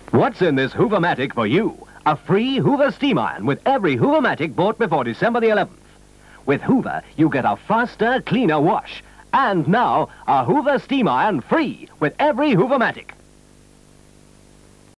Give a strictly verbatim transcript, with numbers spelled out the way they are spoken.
What's in this Hoovermatic for you? A free Hoover steam iron with every Hoovermatic bought before December the eleventh. With Hoover, you get a faster, cleaner wash. And now, a Hoover steam iron free with every Hoovermatic.